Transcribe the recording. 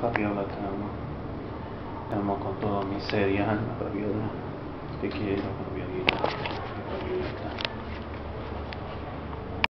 Fabiola, te amo. Te amo con todo mi ser y alma, Fabiola. Te quiero, Fabiola.